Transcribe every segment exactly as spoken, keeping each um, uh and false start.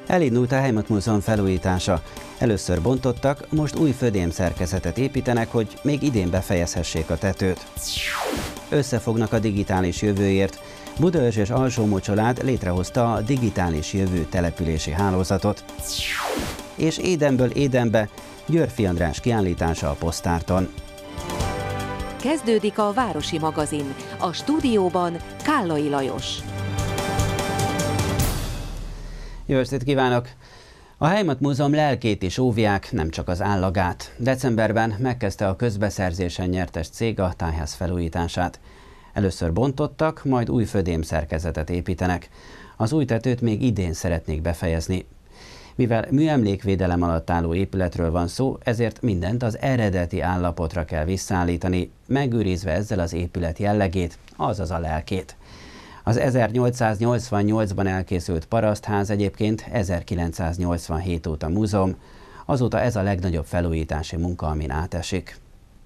Elindult a Heimatmuseum felújítása. Először bontottak, most új födémszerkezetet építenek, hogy még idén befejezhessék a tetőt. Összefognak a digitális jövőért. Budaörs és Alsó-Mocsolád létrehozta a Digitális Jövő települési hálózatot. És Édenből Édenbe Györffy András kiállítása a Posztárton. Kezdődik a Városi Magazin. A stúdióban Kállai Lajos. Jó estét kívánok! A Heimatmuseum lelkét is óvják, nem csak az állagát. Decemberben megkezdte a közbeszerzésen nyertes cég a tájház felújítását. Először bontottak, majd új födémszerkezetet építenek. Az új tetőt még idén szeretnék befejezni. Mivel műemlékvédelem alatt álló épületről van szó, ezért mindent az eredeti állapotra kell visszaállítani, megőrizve ezzel az épület jellegét, azaz a lelkét. Az ezernyolcszáznyolcvannyolcban elkészült parasztház egyébként ezerkilencszáznyolcvanhét óta múzeum, azóta ez a legnagyobb felújítási munka, amin átesik.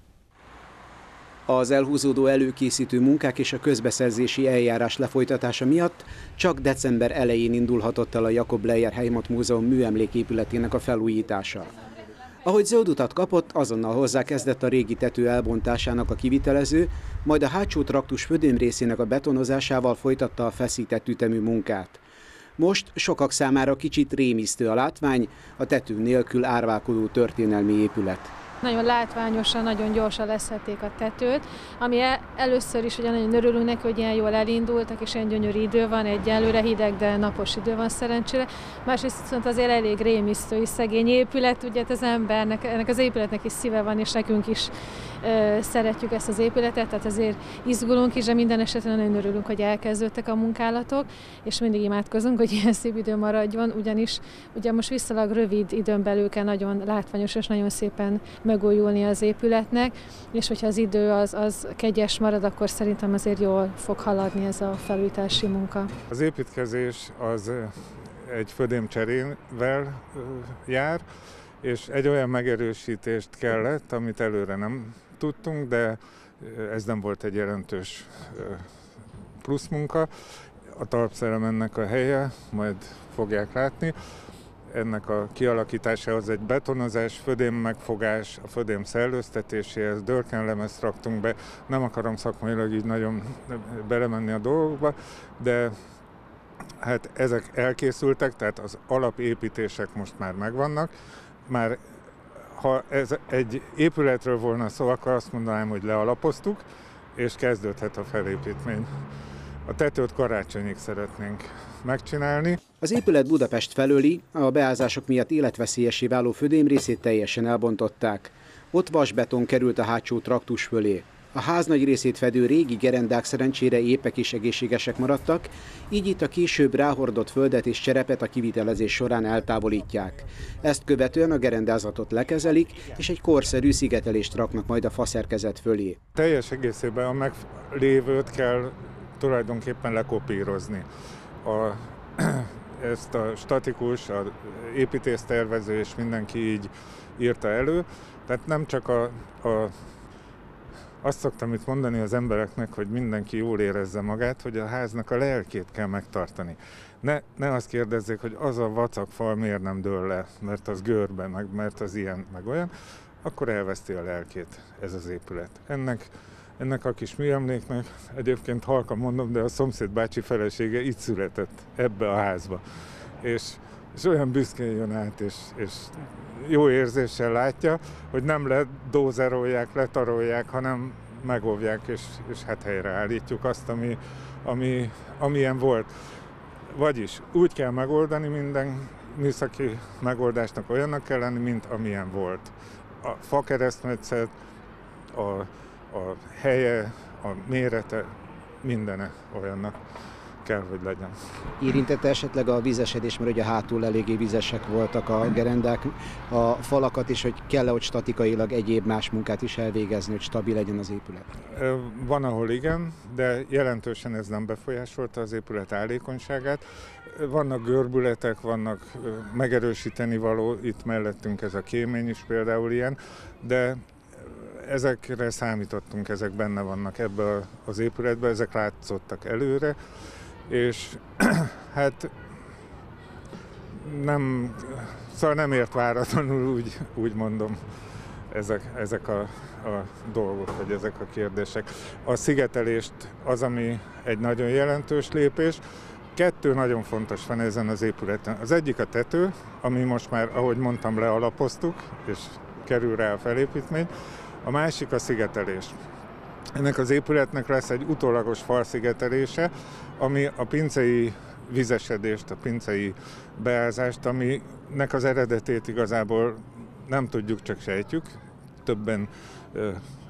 Az elhúzódó előkészítő munkák és a közbeszerzési eljárás lefolytatása miatt csak december elején indulhatott el a Jakob Leyer Heimatmuseum műemléképületének a felújítása. Ahogy zöld utat kapott, azonnal hozzákezdett a régi tető elbontásának a kivitelező, majd a hátsó traktus födémrészének a betonozásával folytatta a feszített ütemű munkát. Most sokak számára kicsit rémisztő a látvány, a tető nélkül árválkodó történelmi épület. Nagyon látványosan, nagyon gyorsan leszhették a tetőt, ami először is ugye nagyon örülünk neki, hogy ilyen jól elindultak, és ilyen gyönyörű idő van, egyelőre hideg, de napos idő van szerencsére. Másrészt viszont azért elég rémisztő és szegény épület, ugye az embernek, ennek az épületnek is szíve van, és nekünk is ö, szeretjük ezt az épületet, tehát azért izgulunk is, de minden esetben nagyon örülünk, hogy elkezdődtek a munkálatok, és mindig imádkozunk, hogy ilyen szép idő maradjon, ugyanis ugye most viszonylag rövid időn belül kell nagyon látványos és nagyon szépen megújulni az épületnek, és hogyha az idő az, az kegyes marad, akkor szerintem azért jól fog haladni ez a felújítási munka. Az építkezés az egy födémcserével jár, és egy olyan megerősítést kellett, amit előre nem tudtunk, de ez nem volt egy jelentős plusz munka. A talpszelemennek a helye, majd fogják látni. Ennek a kialakításához egy betonozás, födém megfogás, a födém szellőztetéséhez dörkenlemezt raktunk be. Nem akarom szakmailag így nagyon belemenni a dolgokba, de hát ezek elkészültek, tehát az alapépítések most már megvannak. Már ha ez egy épületről volna szó, akkor azt mondanám, hogy lealapoztuk, és kezdődhet a felépítmény. A tetőt karácsonyig szeretnénk megcsinálni. Az épület Budapest felőli, a beázások miatt életveszélyessé váló födémrészét teljesen elbontották. Ott vasbeton került a hátsó traktus fölé. A ház nagy részét fedő régi gerendák szerencsére épek és egészségesek maradtak, így itt a később ráhordott földet és cserepet a kivitelezés során eltávolítják. Ezt követően a gerendázatot lekezelik, és egy korszerű szigetelést raknak majd a faszerkezet fölé. Teljes egészében a meglévőt kell tulajdonképpen lekopírozni. A, ezt a statikus, a építésztervező és mindenki így írta elő. Tehát nem csak a, a, azt szoktam itt mondani az embereknek, hogy mindenki jól érezze magát, hogy a háznak a lelkét kell megtartani. Ne, ne azt kérdezzék, hogy az a vacakfal miért nem dől le, mert az görbe, meg, mert az ilyen, meg olyan, akkor elveszti a lelkét ez az épület. Ennek Ennek a kis műemléknek, egyébként halkan mondom, de a szomszéd bácsi felesége itt született, ebbe a házba. És, és olyan büszkén jön át, és, és jó érzéssel látja, hogy nem ledózerolják, letarolják, hanem megóvják, és, és hát helyreállítjuk azt, ami, ami, amilyen volt. Vagyis úgy kell megoldani minden műszaki megoldásnak, olyannak kell lenni, mint amilyen volt. A fakeresztmetszet, a a helye, a mérete, mindene olyannak kell, hogy legyen. Érintette esetleg a vízesedés, mert ugye hátul eléggé vizesek voltak a gerendák, a falakat is, hogy kell-e ott statikailag egyéb más munkát is elvégezni, hogy stabil legyen az épület? Van, ahol igen, de jelentősen ez nem befolyásolta az épület állékonyságát. Vannak görbületek, vannak megerősíteni való, itt mellettünk ez a kémény is például ilyen, de ezekre számítottunk, ezek benne vannak ebbe az épületbe, ezek látszottak előre, és hát nem, szóval nem ért váratlanul, úgy, úgy mondom, ezek, ezek a, a dolgok, vagy ezek a kérdések. A szigetelést az, ami egy nagyon jelentős lépés. Kettő nagyon fontos van ezen az épületen. Az egyik a tető, ami most már, ahogy mondtam, lealapoztuk, és kerül rá a felépítmény. A másik a szigetelés. Ennek az épületnek lesz egy utólagos falszigetelése, ami a pincei vizesedést, a pincei beázást, aminek az eredetét igazából nem tudjuk, csak sejtjük. Többen ö,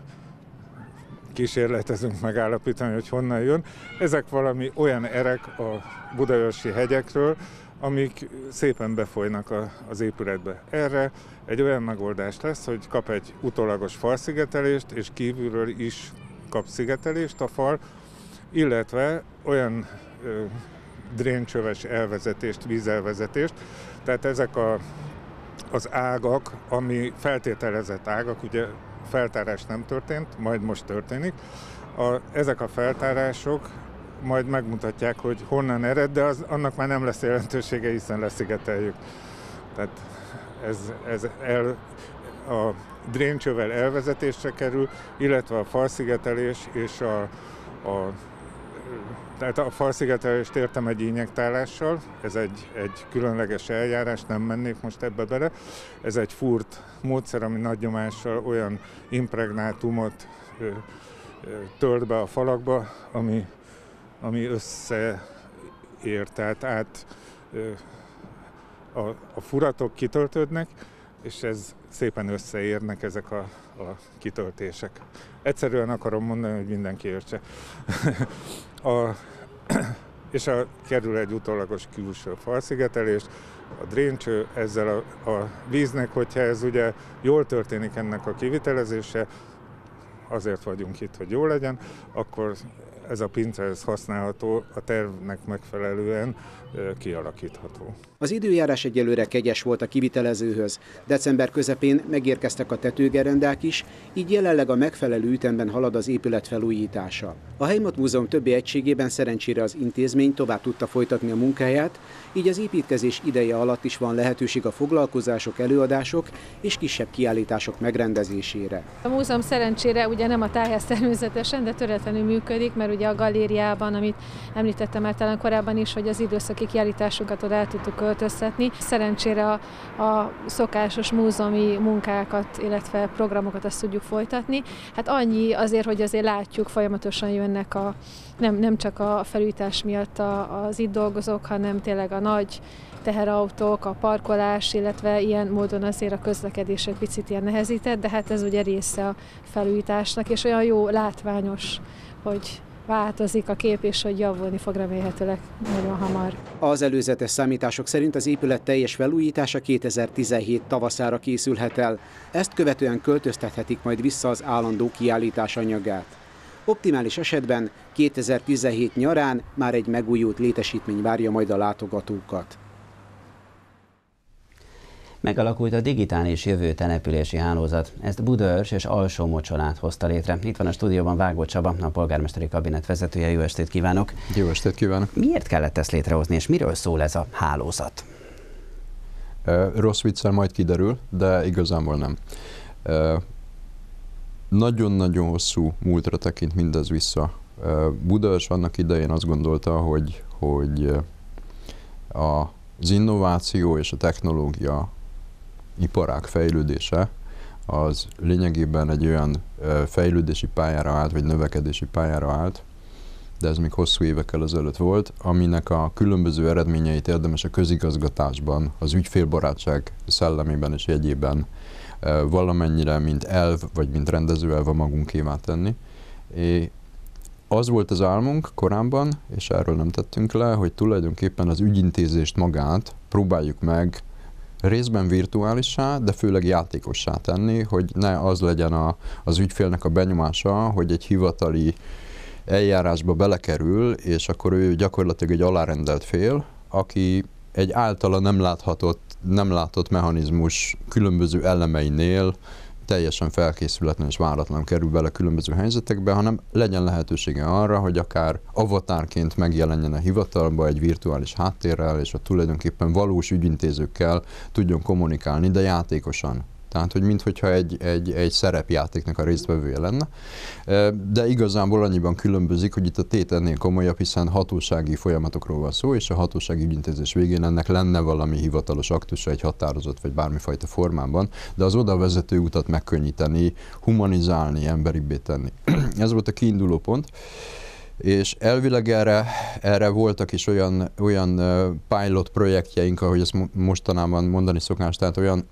kísérletezünk megállapítani, hogy honnan jön. Ezek valami olyan erek a budaörsi hegyekről, amik szépen befolynak a, az épületbe. Erre egy olyan megoldás lesz, hogy kap egy utólagos falszigetelést, és kívülről is kap szigetelést a fal, illetve olyan ö, dréncsöves elvezetést, vízelvezetést. Tehát ezek a, az ágak, ami feltételezett ágak, ugye feltárás nem történt, majd most történik. A, ezek a feltárások majd megmutatják, hogy honnan ered, de az, annak már nem lesz jelentősége, hiszen leszigeteljük. Tehát ez, ez el, a dréncsővel elvezetésre kerül, illetve a falszigetelés és a, a tehát a falszigetelést értem egy injektálással, ez egy, egy különleges eljárás, nem mennék most ebbe bele. Ez egy furt módszer, ami nagy nyomással olyan impregnátumot ö, ö, tölt be a falakba, ami, ami összeér, tehát át ö, a, a furatok kitöltődnek, és ez szépen összeérnek ezek a, a kitöltések. Egyszerűen akarom mondani, hogy mindenki értse. a, és a, kerül egy utólagos külső falszigetelés, a dréncső ezzel a, a víznek, hogyha ez ugye jól történik ennek a kivitelezése, azért vagyunk itt, hogy jó legyen, akkor ez a pince ez használható, a tervnek megfelelően kialakítható. Az időjárás egyelőre kegyes volt a kivitelezőhöz. December közepén megérkeztek a tetőgerendák is, így jelenleg a megfelelő ütemben halad az épület felújítása. A Heimatmúzeum többi egységében szerencsére az intézmény tovább tudta folytatni a munkáját, így az építkezés ideje alatt is van lehetőség a foglalkozások, előadások és kisebb kiállítások megrendezésére. A múzeum szerencsére ugye nem a tájház természetesen, de töretlenül működik, mert ugye a galériában, amit említettem már talán korábban is, hogy az időszaki kiállításunkat oda el tudtuk költöztetni. Szerencsére a, a szokásos múzeumi munkákat, illetve programokat azt tudjuk folytatni. Hát annyi azért, hogy azért látjuk, folyamatosan jönnek a, nem, nem csak a felújítás miatt a, az itt dolgozók, hanem tényleg a nagy teherautók, a parkolás, illetve ilyen módon azért a közlekedés egy picit ilyen nehezített, de hát ez ugye része a felújításnak, és olyan jó, látványos, hogy változik a kép, és hogy javulni fog remélhetőleg nagyon hamar. Az előzetes számítások szerint az épület teljes felújítása kétezer-tizenhét tavaszára készülhet el. Ezt követően költöztethetik majd vissza az állandó kiállítás anyagát. Optimális esetben kétezer-tizenhét nyarán már egy megújult létesítmény várja majd a látogatókat. Megalakult a digitális jövő települési hálózat. Ezt Budaörs és Alsó-Mocsolát hozta létre. Itt van a stúdióban Vágó Csaba, a polgármesteri kabinet vezetője. Jó estét kívánok! Jó estét kívánok! Miért kellett ezt létrehozni, és miről szól ez a hálózat? Rossz viccel majd kiderül, de igazából nem. Nagyon-nagyon hosszú múltra tekint mindez vissza. Budaörs annak idején azt gondolta, hogy, hogy az innováció és a technológia iparág fejlődése az lényegében egy olyan fejlődési pályára állt, vagy növekedési pályára állt, de ez még hosszú évekkel ezelőtt volt, aminek a különböző eredményeit érdemes a közigazgatásban, az ügyfélbarátság szellemében és jegyében valamennyire, mint elv, vagy mint rendezőelv a magunkévá tenni. É, az volt az álmunk korábban, és erről nem tettünk le, hogy tulajdonképpen az ügyintézést magát próbáljuk meg részben virtuálissá, de főleg játékossá tenni, hogy ne az legyen a, az ügyfélnek a benyomása, hogy egy hivatali eljárásba belekerül, és akkor ő gyakorlatilag egy alárendelt fél, aki egy általa nem láthatott, nem látott mechanizmus különböző elemeinél teljesen felkészületlen és váratlan kerül bele különböző helyzetekbe, hanem legyen lehetősége arra, hogy akár avatárként megjelenjen a hivatalba egy virtuális háttérrel, és a tulajdonképpen valós ügyintézőkkel tudjon kommunikálni, de játékosan. Tehát, hogy minthogyha egy, egy, egy szerepjátéknak a résztvevője lenne. De igazából annyiban különbözik, hogy itt a tét ennél komolyabb, hiszen hatósági folyamatokról van szó, és a hatósági ügyintézés végén ennek lenne valami hivatalos aktusa, egy határozat, vagy bármifajta formában, de az oda vezető utat megkönnyíteni, humanizálni, emberibbé tenni. Ez volt a kiinduló pont. És elvileg erre, erre voltak is olyan, olyan pilot projektjeink, ahogy ezt mostanában mondani szokás, tehát olyan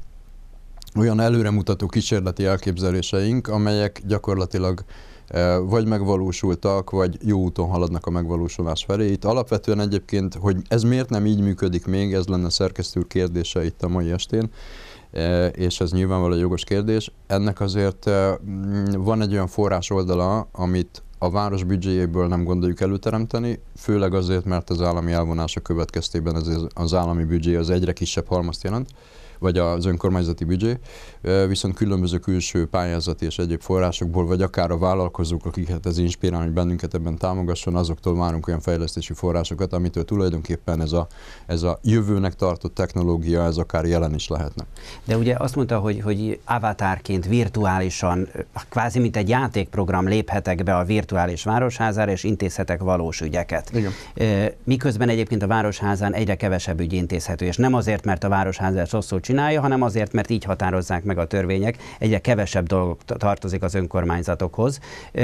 olyan előremutató kísérleti elképzeléseink, amelyek gyakorlatilag e, vagy megvalósultak, vagy jó úton haladnak a megvalósulás felé. Itt alapvetően egyébként, hogy ez miért nem így működik még, ez lenne szerkesztő úr kérdése itt a mai estén, e, és ez nyilvánvalóan jogos kérdés. Ennek azért e, van egy olyan forrás oldala, amit a város büdzséjéből nem gondoljuk előteremteni, főleg azért, mert az állami elvonása következtében ez az állami büdzsé az egyre kisebb halmazt jelent, vagy az önkormányzati büdzsé, viszont különböző külső pályázati és egyéb forrásokból, vagy akár a vállalkozók, akiket ez inspirál, hogy bennünket ebben támogasson, azoktól várunk olyan fejlesztési forrásokat, amitől tulajdonképpen ez a, ez a jövőnek tartott technológia, ez akár jelen is lehetne. De ugye azt mondta, hogy, hogy avatárként virtuálisan, kvázi mint egy játékprogram léphetek be a virtuális városházára, és intézhetek valós ügyeket. Igen. Miközben egyébként a városházán egyre kevesebb ügy intézhető, és nem azért, mert a városháza rosszul csinálja, hanem azért, mert így határozzák meg a törvények, egyre kevesebb dolog tartozik az önkormányzatokhoz,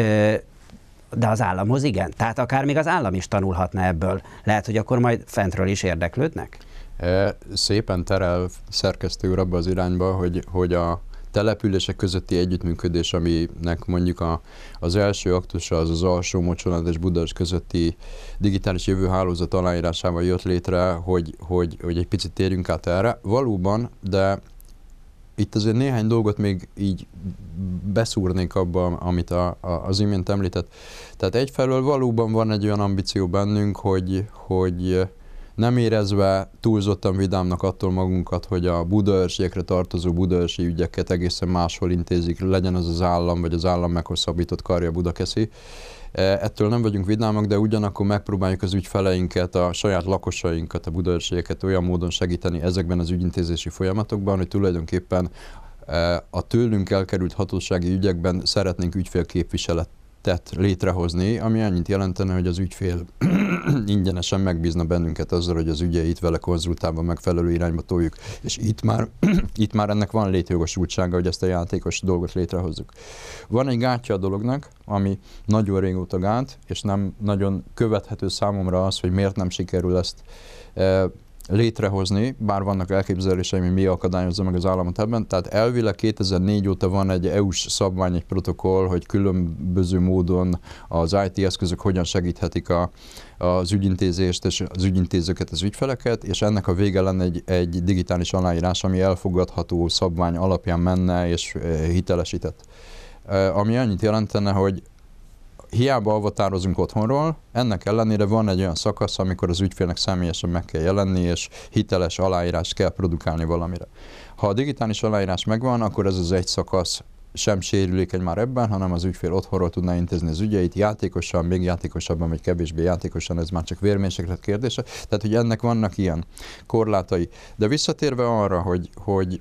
de az államhoz igen. Tehát akár még az állam is tanulhatna ebből. Lehet, hogy akkor majd fentről is érdeklődnek? Szépen terel szerkesztő úr abba az irányba, hogy, hogy a települések közötti együttműködés, aminek mondjuk a, az első aktusa az az Alsó Mocsonat és Budaörs közötti digitális jövőhálózat aláírásával jött létre, hogy, hogy, hogy egy picit térjünk át erre. Valóban, de itt azért néhány dolgot még így beszúrnék abba, amit a, a, az imént említett. Tehát egyfelől valóban van egy olyan ambíció bennünk, hogy, hogy nem érezve túlzottan vidámnak attól magunkat, hogy a budaörsiekre tartozó budaörsi ügyeket egészen máshol intézik, legyen az az állam, vagy az állam meghosszabbított karja Budakeszi. Ettől nem vagyunk vidámak, de ugyanakkor megpróbáljuk az ügyfeleinket, a saját lakosainkat, a budaörsieket olyan módon segíteni ezekben az ügyintézési folyamatokban, hogy tulajdonképpen a tőlünk elkerült hatósági ügyekben szeretnénk ügyfélképviseletet létrehozni, ami annyit jelentene, hogy az ügyfél ingyenesen megbízna bennünket azzal, hogy az ügyeit vele konzultálva megfelelő irányba toljuk. És itt már, itt már ennek van létjogosultsága, hogy ezt a játékos dolgot létrehozzuk. Van egy gátja a dolognak, ami nagyon régóta gát, és nem nagyon követhető számomra az, hogy miért nem sikerül ezt e, létrehozni, bár vannak elképzeléseim, hogy mi akadályozza meg az államot ebben. Tehát elvileg kétezer-négy óta van egy é u-s szabvány, egy protokoll, hogy különböző módon az i té eszközök hogyan segíthetik a, az ügyintézést és az ügyintézőket, az ügyfeleket, és ennek a vége lenne egy, egy digitális aláírás, ami elfogadható szabvány alapján menne és hitelesített. Ami annyit jelentene, hogy hiába avatározunk otthonról, ennek ellenére van egy olyan szakasz, amikor az ügyfélnek személyesen meg kell jelenni, és hiteles aláírást kell produkálni valamire. Ha a digitális aláírás megvan, akkor ez az egy szakasz sem sérülékeny már ebben, hanem az ügyfél otthonról tudná intézni az ügyeit, játékosan, még játékosabban, vagy kevésbé játékosan, ez már csak vérmérséklet kérdése. Tehát, hogy ennek vannak ilyen korlátai. De visszatérve arra, hogy, hogy,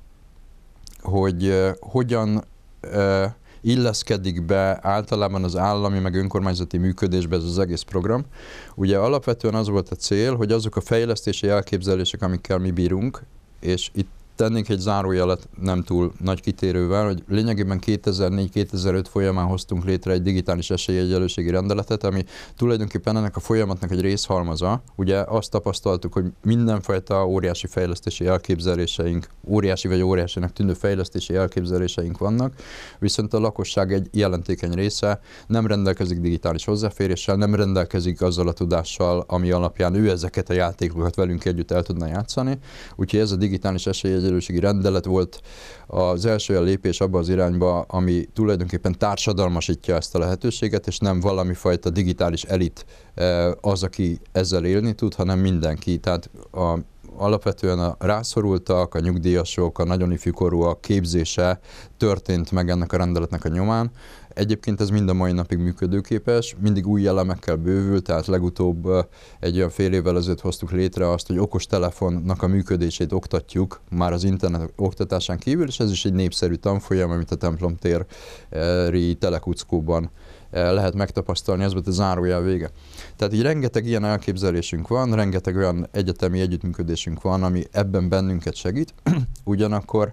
hogy uh, hogyan uh, illeszkedik be általában az állami meg önkormányzati működésbe ez az egész program. Ugye alapvetően az volt a cél, hogy azok a fejlesztési elképzelések, amikkel mi bírunk, és itt tennénk egy zárójelet nem túl nagy kitérővel, hogy lényegében kétezer-négy-kétezer-öt folyamán hoztunk létre egy digitális esélyegyenlőségi rendeletet, ami tulajdonképpen ennek a folyamatnak egy részhalmaza. Ugye azt tapasztaltuk, hogy mindenfajta óriási fejlesztési elképzeléseink, óriási vagy óriásinak tűnő fejlesztési elképzeléseink vannak, viszont a lakosság egy jelentékeny része nem rendelkezik digitális hozzáféréssel, nem rendelkezik azzal a tudással, ami alapján ő ezeket a játékokat velünk együtt el tudna játszani. Úgyhogy ez a digitális esélyegyenlőségi rendelet volt az első olyan lépés abba az irányba, ami tulajdonképpen társadalmasítja ezt a lehetőséget, és nem valami fajta digitális elit az, aki ezzel élni tud, hanem mindenki. Tehát a alapvetően a rászorultak, a nyugdíjasok, a nagyon ifjúkorúak képzése történt meg ennek a rendeletnek a nyomán. Egyébként ez mind a mai napig működőképes, mindig új elemekkel bővül, tehát legutóbb egy olyan fél évvel ezelőtt hoztuk létre azt, hogy okostelefonnak a működését oktatjuk már az internet oktatásán kívül, és ez is egy népszerű tanfolyam, amit a templomtéri telekuckóban lehet megtapasztalni, ez volt a zárójel vége. Tehát így rengeteg ilyen elképzelésünk van, rengeteg olyan egyetemi együttműködésünk van, ami ebben bennünket segít, ugyanakkor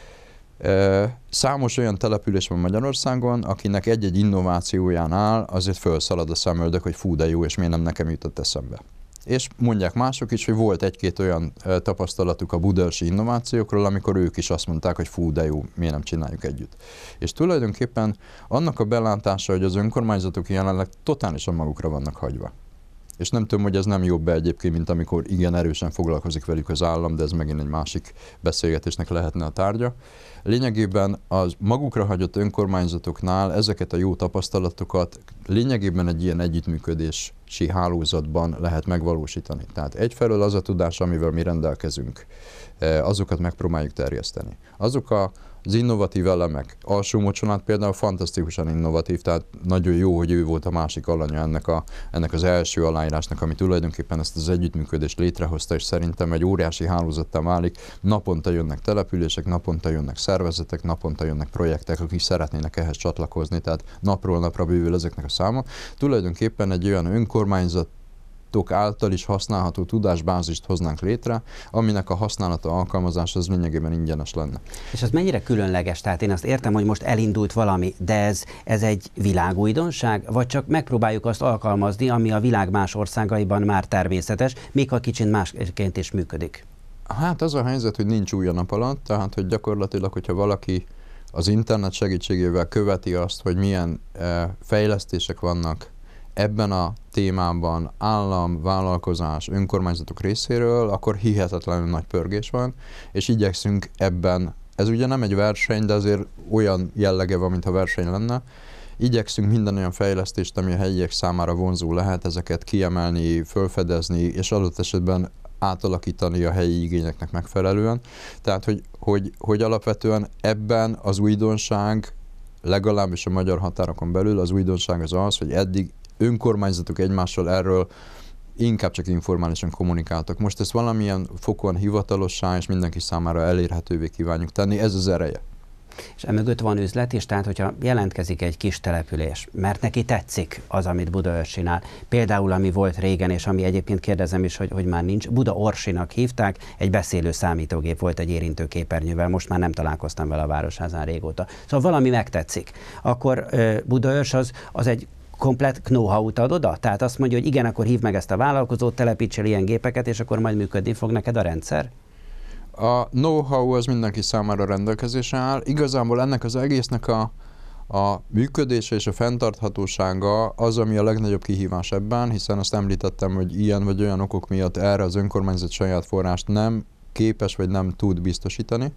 e, számos olyan település van Magyarországon, akinek egy-egy innovációjánál azért felszalad a szemöldök, hogy fú, de jó, és miért nem nekem jutott eszembe. És mondják mások is, hogy volt egy-két olyan tapasztalatuk a budaörsi innovációkról, amikor ők is azt mondták, hogy fú, de jó, miért nem csináljuk együtt. És tulajdonképpen annak a belátása, hogy az önkormányzatok jelenleg totálisan magukra vannak hagyva. És nem tudom, hogy ez nem jobb be egyébként, mint amikor igen erősen foglalkozik velük az állam, de ez megint egy másik beszélgetésnek lehetne a tárgya. Lényegében az magukra hagyott önkormányzatoknál ezeket a jó tapasztalatokat lényegében egy ilyen együttműködési hálózatban lehet megvalósítani. Tehát egyfelől az a tudás, amivel mi rendelkezünk, azokat megpróbáljuk terjeszteni. Azok a Az innovatív elemek. Alsó Mocsonát például fantasztikusan innovatív, tehát nagyon jó, hogy ő volt a másik alanya ennek, a, ennek az első aláírásnak, ami tulajdonképpen ezt az együttműködést létrehozta, és szerintem egy óriási hálózattá válik. Naponta jönnek települések, naponta jönnek szervezetek, naponta jönnek projektek, akik szeretnének ehhez csatlakozni, tehát napról napra bővül ezeknek a száma. Tulajdonképpen egy olyan önkormányzat által is használható tudásbázist hoznánk létre, aminek a használata, alkalmazása az lényegében ingyenes lenne. És ez mennyire különleges? Tehát én azt értem, hogy most elindult valami, de ez, ez egy világújdonság, vagy csak megpróbáljuk azt alkalmazni, ami a világ más országaiban már természetes, még ha kicsit másként is működik? Hát az a helyzet, hogy nincs új a nap alatt, tehát hogy gyakorlatilag, hogyha valaki az internet segítségével követi azt, hogy milyen eh, fejlesztések vannak ebben a témában állam, vállalkozás, önkormányzatok részéről, akkor hihetetlenül nagy pörgés van, és igyekszünk ebben, ez ugye nem egy verseny, de azért olyan jellege van, mintha verseny lenne, igyekszünk minden olyan fejlesztést, ami a helyiek számára vonzó lehet, ezeket kiemelni, felfedezni, és adott esetben átalakítani a helyi igényeknek megfelelően. Tehát, hogy, hogy, hogy alapvetően ebben az újdonság, legalábbis a magyar határokon belül az újdonság az az, hogy eddig önkormányzatok egymással erről inkább csak informálisan kommunikáltak. Most ezt valamilyen fokon hivatalossá és mindenki számára elérhetővé kívánjuk tenni, ez az ereje. És emögött van üzlet is, tehát hogyha jelentkezik egy kis település, mert neki tetszik az, amit Budaörs csinál, például ami volt régen, és ami egyébként kérdezem is, hogy, hogy már nincs, Budaorsinak hívták, egy beszélő számítógép volt egy érintő képernyővel, most már nem találkoztam vele a Városházán régóta. Szóval valami megtetszik. Akkor uh, Budaörs az, az egy komplett know-how-t ad oda? Tehát azt mondja, hogy igen, akkor hívd meg ezt a vállalkozót, telepítsél ilyen gépeket, és akkor majd működni fog neked a rendszer? A know-how az mindenki számára rendelkezésre áll. Igazából ennek az egésznek a, a működése és a fenntarthatósága az, ami a legnagyobb kihívás ebben, hiszen azt említettem, hogy ilyen vagy olyan okok miatt erre az önkormányzat saját forrást nem képes vagy nem tud biztosítani.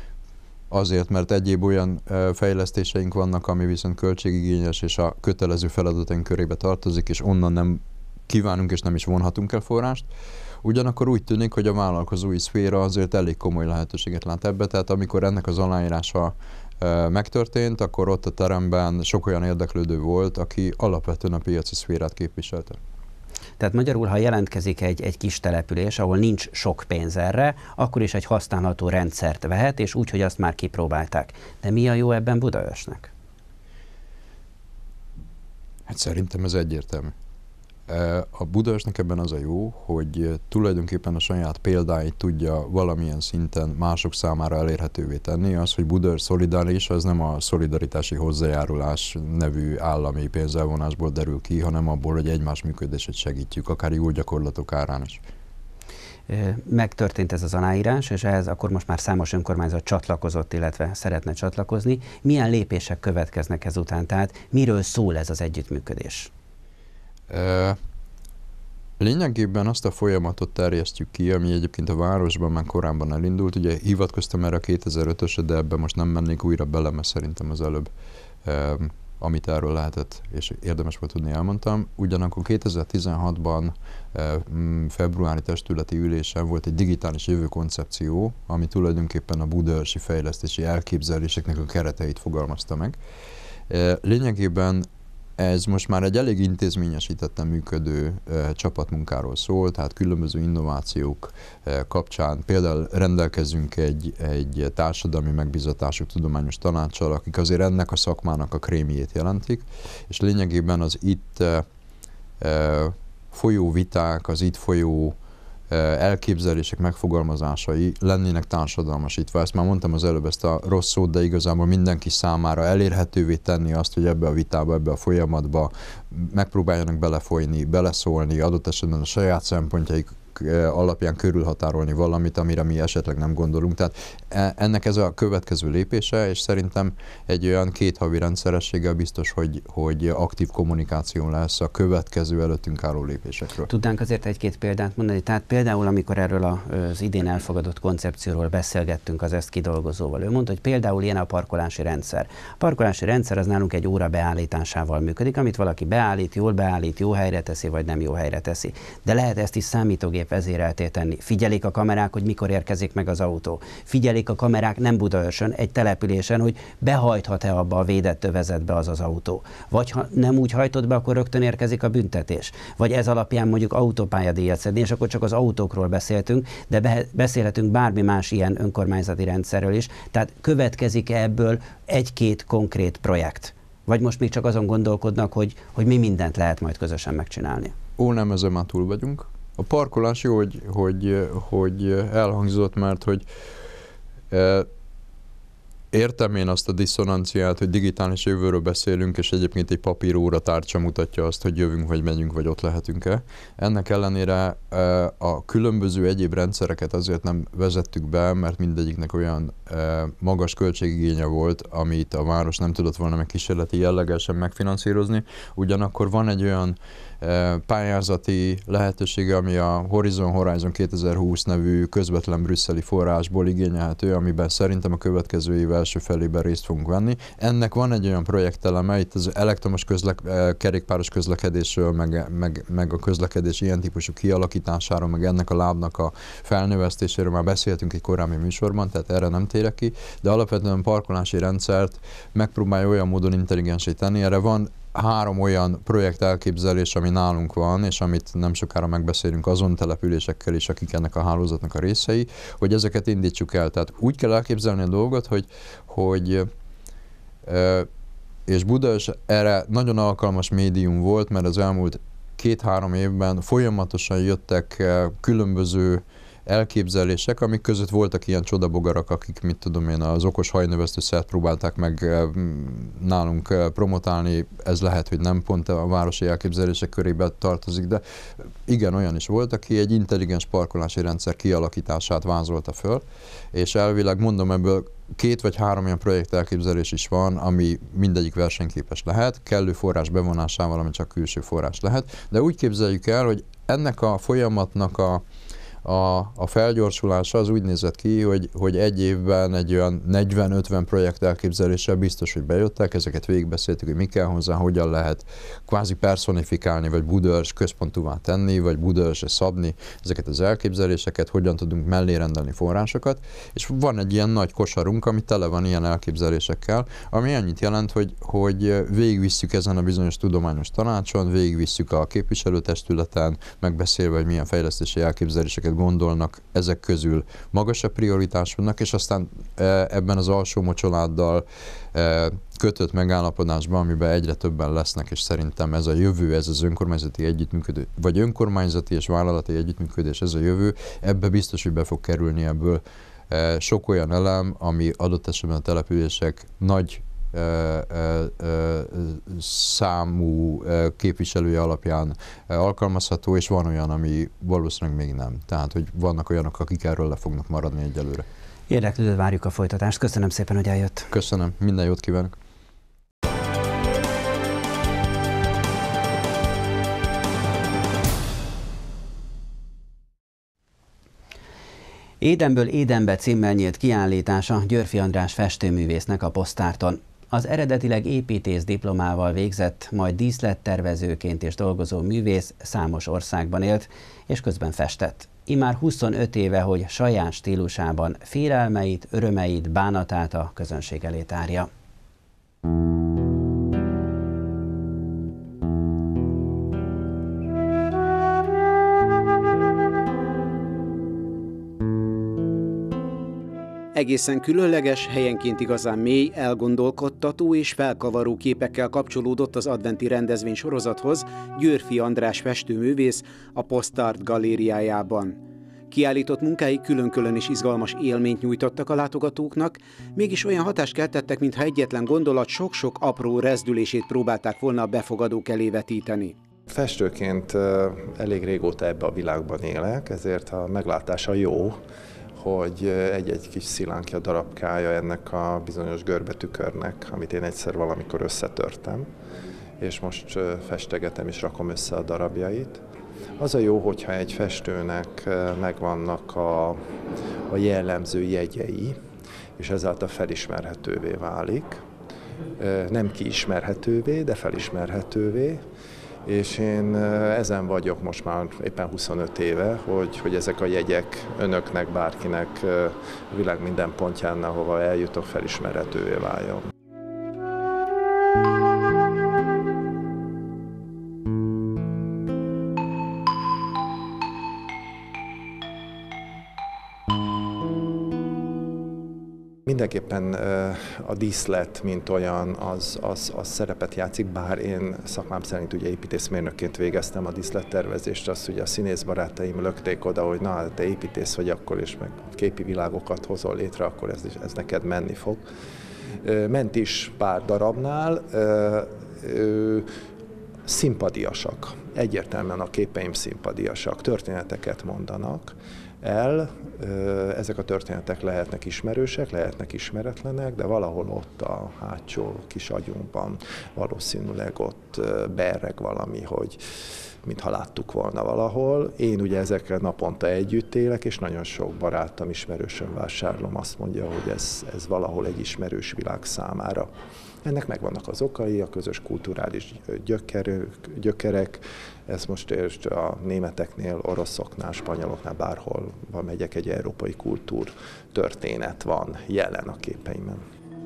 Azért, mert egyéb olyan fejlesztéseink vannak, ami viszont költségigényes és a kötelező feladataink körébe tartozik, és onnan nem kívánunk és nem is vonhatunk el forrást. Ugyanakkor úgy tűnik, hogy a vállalkozói szféra azért elég komoly lehetőséget lát ebbe, tehát amikor ennek az aláírása e, megtörtént, akkor ott a teremben sok olyan érdeklődő volt, aki alapvetően a piaci szférát képviselte. Tehát magyarul, ha jelentkezik egy, egy kis település, ahol nincs sok pénz erre, akkor is egy használható rendszert vehet, és úgy, hogy azt már kipróbálták. De mi a jó ebben Budaörsnek? Hát szerintem ez egyértelmű. A Budaörsnek ebben az a jó, hogy tulajdonképpen a saját példáit tudja valamilyen szinten mások számára elérhetővé tenni. Az, hogy Budaörs szolidáris, az nem a szolidaritási hozzájárulás nevű állami pénzelvonásból derül ki, hanem abból, hogy egymás működését segítjük, akár jó gyakorlatok árán is. Megtörtént ez az aláírás, és ehhez akkor most már számos önkormányzat csatlakozott, illetve szeretne csatlakozni. Milyen lépések következnek ezután? Tehát miről szól ez az együttműködés? Lényegében azt a folyamatot terjesztjük ki, ami egyébként a városban már korábban elindult. Ugye hivatkoztam erre a kétezer-ötösre, de ebben most nem mennék újra bele, mert szerintem az előbb amit erről lehetett, és érdemes volt tudni, elmondtam. Ugyanakkor kétezer-tizenhatban februári testületi ülésen volt egy digitális jövő koncepció, ami tulajdonképpen a budaörsi fejlesztési elképzeléseknek a kereteit fogalmazta meg. Lényegében ez most már egy elég intézményesítetten működő e, csapatmunkáról szól, tehát különböző innovációk e, kapcsán például rendelkezünk egy, egy társadalmi megbízatású tudományos tanácssal, akik azért ennek a szakmának a krémjét jelentik, és lényegében az itt e, e, folyó viták, az itt folyó elképzelések megfogalmazásai lennének társadalmasítva. Ezt már mondtam az előbb, ezt a rossz szót, de igazából mindenki számára elérhetővé tenni azt, hogy ebbe a vitába, ebbe a folyamatba megpróbáljanak belefolyni, beleszólni, adott esetben a saját szempontjaik alapján körülhatárolni valamit, amire mi esetleg nem gondolunk. Tehát ennek ez a következő lépése, és szerintem egy olyan két havi rendszerességgel biztos, hogy, hogy aktív kommunikáció lesz a következő előttünk álló lépésekről. Tudnánk azért egy-két példát mondani? Tehát például, amikor erről az idén elfogadott koncepcióról beszélgettünk az ezt kidolgozóval, ő mondta, hogy például ilyen a parkolási rendszer. A parkolási rendszer az nálunk egy óra beállításával működik, amit valaki beállít, jól beállít, jó helyre teszi, vagy nem jó helyre teszi. De lehet ezt is számítógép vezérelté tenni. Figyelik a kamerák, hogy mikor érkezik meg az autó. Figyelik a kamerák nem Budaörsön, egy településen, hogy behajthat-e abba a védett övezetbe az az autó. Vagy ha nem úgy hajtott be, akkor rögtön érkezik a büntetés. Vagy ez alapján mondjuk autópályadíjat szedni, és akkor csak az autókról beszéltünk, de be- beszélhetünk bármi más ilyen önkormányzati rendszerről is. Tehát következik ebből egy-két konkrét projekt? Vagy most még csak azon gondolkodnak, hogy, hogy mi mindent lehet majd közösen megcsinálni? Ó, nem, ezen már túl vagyunk. A parkolás jó, hogy, hogy, hogy elhangzott, mert hogy e, értem én azt a diszonanciát, hogy digitális jövőről beszélünk, és egyébként egy papíróra tárcsa mutatja azt, hogy jövünk, vagy megyünk, vagy ott lehetünk-e. Ennek ellenére e, a különböző egyéb rendszereket azért nem vezettük be, mert mindegyiknek olyan e, magas költségigénye volt, amit a város nem tudott volna meg kísérleti jellegesen megfinanszírozni. Ugyanakkor van egy olyan pályázati lehetősége, ami a Horizon Horizon kétezer-húsz nevű közvetlen brüsszeli forrásból igényelhető, amiben szerintem a következő év első felében részt fogunk venni. Ennek van egy olyan projekteleme, itt az elektromos közlek, kerékpáros közlekedésről, meg, meg, meg a közlekedés ilyen típusú kialakításáról, meg ennek a lábnak a felnövesztéséről már beszéltünk egy korábbi műsorban, tehát erre nem térek ki, de alapvetően parkolási rendszert megpróbálja olyan módon intelligensé tenni. Erre van három olyan projekt elképzelés, ami nálunk van, és amit nem sokára megbeszélünk azon településekkel is, akik ennek a hálózatnak a részei, hogy ezeket indítsuk el. Tehát úgy kell elképzelni a dolgot, hogy, hogy és Budaörs erre nagyon alkalmas médium volt, mert az elmúlt két-három évben folyamatosan jöttek különböző elképzelések, amik között voltak ilyen csodabogarak, akik, mit tudom én, az okos hajnövesztőszert próbálták meg nálunk promotálni, ez lehet, hogy nem pont a városi elképzelések körébe tartozik, de igen, olyan is volt, aki egy intelligens parkolási rendszer kialakítását vázolta föl, és elvileg mondom, ebből két vagy három olyan projekt elképzelés is van, ami mindegyik versenyképes lehet, kellő forrás bevonásával, ami csak külső forrás lehet, de úgy képzeljük el, hogy ennek a folyamatnak a A, a felgyorsulása az úgy nézett ki, hogy, hogy egy évben egy olyan negyven-ötven projekt elképzeléssel biztos, hogy bejöttek, ezeket végigbeszéltük, hogy mi kell hozzá, hogyan lehet kvázi personifikálni, vagy Budaörs központúvá tenni, vagy Budaörsre szabni ezeket az elképzeléseket, hogyan tudunk mellé rendelni forrásokat, és van egy ilyen nagy kosarunk, ami tele van ilyen elképzelésekkel, ami annyit jelent, hogy, hogy végigvisszük ezen a bizonyos tudományos tanácson, végigvisszük a képviselőtestületen, megbeszélve, hogy milyen fejlesztési elképzeléseket gondolnak ezek közül magasabb prioritásúnak, és aztán ebben az alsó mocsoláddal kötött megállapodásban, amiben egyre többen lesznek, és szerintem ez a jövő, ez az önkormányzati együttműködés, vagy önkormányzati és vállalati együttműködés, ez a jövő, ebbe biztos, hogy be fog kerülni ebből sok olyan elem, ami adott esetben a települések nagy Ö, ö, ö, számú ö, képviselője alapján ö, alkalmazható, és van olyan, ami valószínűleg még nem. Tehát, hogy vannak olyanok, akik erről le fognak maradni egyelőre. Érdeklődve várjuk a folytatást. Köszönöm szépen, hogy eljött. Köszönöm, minden jót kívánok. Édenből Édenbe címmel nyílt kiállítása Györfi András festőművésznek a Posztárton. Az eredetileg építész diplomával végzett, majd díszlettervezőként is dolgozó művész számos országban élt, és közben festett. Immár huszonöt éve, hogy saját stílusában félelmeit, örömeit, bánatát a közönség elé tárja. Egészen különleges, helyenként igazán mély, elgondolkodtató és felkavaró képekkel kapcsolódott az adventi rendezvény sorozathoz Győrfi András festőművész a Postart galériájában. Kiállított munkái külön-külön és izgalmas élményt nyújtottak a látogatóknak, mégis olyan hatást keltettek, mintha egyetlen gondolat sok-sok apró rezdülését próbálták volna a befogadók elé vetíteni. Festőként elég régóta ebbe a világban élek, ezért a meglátása jó, hogy egy-egy kis szilánkja darabkája ennek a bizonyos görbetükörnek, amit én egyszer valamikor összetörtem, és most festegetem és rakom össze a darabjait. Az a jó, hogyha egy festőnek megvannak a, a jellemző jegyei, és ezáltal felismerhetővé válik. Nem kiismerhetővé, de felismerhetővé. És én ezen vagyok most már éppen huszonöt éve, hogy, hogy ezek a jegyek önöknek, bárkinek a világ minden pontján, ahova eljutok, felismerhetővé váljon. Mindenképpen a díszlet, mint olyan, az, az, az szerepet játszik, bár én szakmám szerint ugye építészmérnökként végeztem a díszlettervezést, azt ugye a színészbarátaim lökték oda, hogy na, te építész vagy akkor, és meg képi világokat hozol létre, akkor ez, ez neked menni fog. Ment is pár darabnál, szimpadiasak. Egyértelműen a képeim szimpadiasak, történeteket mondanak el. Ezek a történetek lehetnek ismerősek, lehetnek ismeretlenek, de valahol ott a hátsó kis agyunkban valószínűleg ott berreg valami, hogy mintha láttuk volna valahol. Én ugye ezekkel naponta együtt élek, és nagyon sok barátom, ismerősöm vásárlom, azt mondja, hogy ez, ez valahol egy ismerős világ számára. Ennek megvannak az okai, a közös kulturális gyökerek, gyökerek. Ez most értsd, a németeknél, oroszoknál, spanyoloknál, bárhol van megyek, egy európai kultúr történet van jelen a képeimben.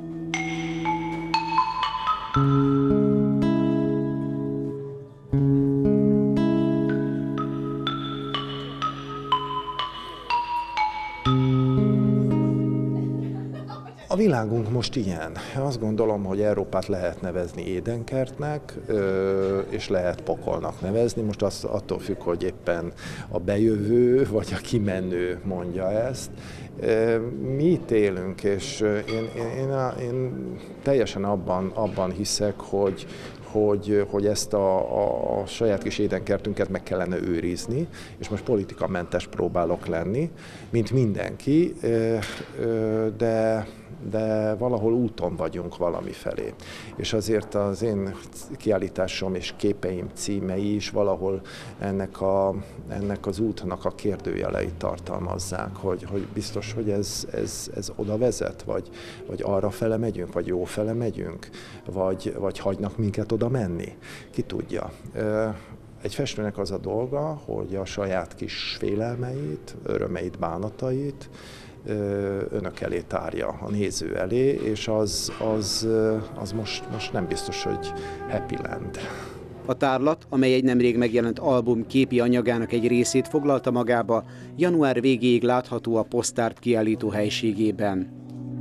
A világunk most ilyen. Azt gondolom, hogy Európát lehet nevezni édenkertnek, és lehet pokolnak nevezni. Most az attól függ, hogy éppen a bejövő vagy a kimenő mondja ezt. Mi itt élünk, és én, én, én, én teljesen abban, abban hiszek, hogy, hogy, hogy ezt a, a, a saját kis édenkertünket meg kellene őrizni, és most politikamentes próbálok lenni, mint mindenki, de de valahol úton vagyunk valami felé. És azért az én kiállításom és képeim címei is valahol ennek, a, ennek az útnak a kérdőjeleit tartalmazzák, hogy, hogy biztos, hogy ez, ez, ez oda vezet, vagy, vagy arra fele megyünk, vagy jó fele megyünk, vagy, vagy hagynak minket oda menni. Ki tudja. Egy festőnek az a dolga, hogy a saját kis félelmeit, örömeit, bánatait önök elé tárja, a néző elé, és az, az, az most, most nem biztos, hogy happy land. A tárlat, amely egy nemrég megjelent album képi anyagának egy részét foglalta magába, január végéig látható a Postart kiállító helységében.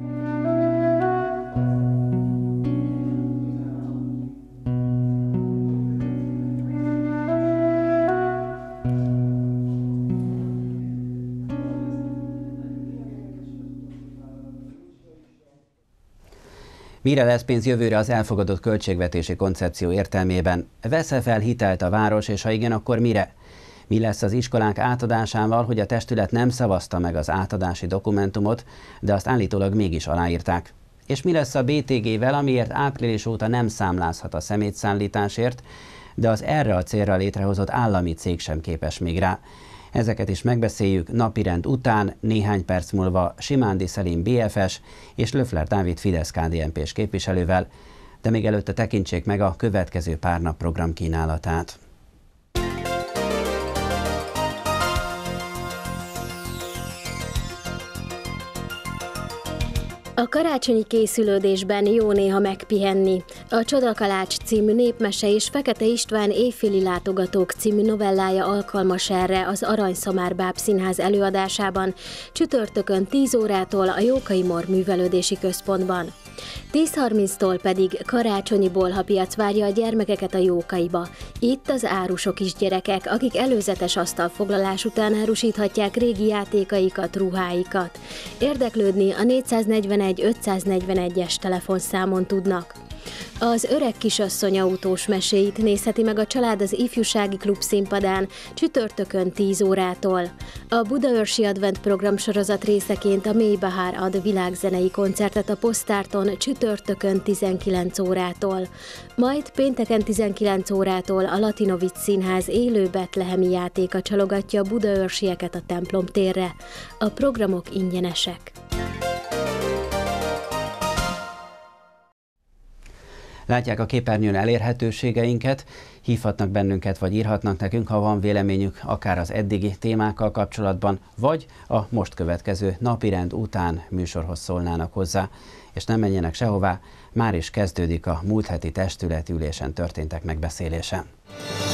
Mire lesz pénz jövőre az elfogadott költségvetési koncepció értelmében? Vesz-e fel hitelt a város, és ha igen, akkor mire? Mi lesz az iskolánk átadásával, hogy a testület nem szavazta meg az átadási dokumentumot, de azt állítólag mégis aláírták? És mi lesz a bé té gé-vel, amiért április óta nem számlázhat a szemétszállításért, de az erre a célra létrehozott állami cég sem képes még rá? Ezeket is megbeszéljük napirend után, néhány perc múlva Simándi Szelim bé ef es és Löffler Dávid Fidesz-ká dé en pés képviselővel, de még előtte tekintsék meg a következő pár nap program kínálatát. A karácsonyi készülődésben jó néha megpihenni. A Csodakalács című népmese és Fekete István Éjféli látogatók című novellája alkalmas erre az Aranyszamár Báb Színház előadásában, csütörtökön tíz órától a Jókai Mor Művelődési Központban. tíz harminctól pedig karácsonyi bolhapiac várja a gyermekeket a Jókaiba. Itt az árusok is gyerekek, akik előzetes asztalfoglalás után árusíthatják régi játékaikat, ruháikat. Érdeklődni a négyszáznegyvenegy ötszáznegyvenegyes telefonszámon tudnak. Az Öreg kisasszony autós meséit nézheti meg a család az Ifjúsági Klub színpadán csütörtökön tíz órától. A Budaörsi Advent program sorozat részeként a Mély Bahár ad világzenei koncertet a Posztárton csütörtökön tizenkilenc órától. Majd pénteken tizenkilenc órától a Latinovic Színház élő betlehemi játéka csalogatja a budaörsieket a templom térre. A programok ingyenesek. Látják a képernyőn elérhetőségeinket, hívhatnak bennünket, vagy írhatnak nekünk, ha van véleményük akár az eddigi témákkal kapcsolatban, vagy a most következő napirend után műsorhoz szólnának hozzá, és nem menjenek sehová, már is kezdődik a múlt heti testületi ülésen történtek megbeszélése.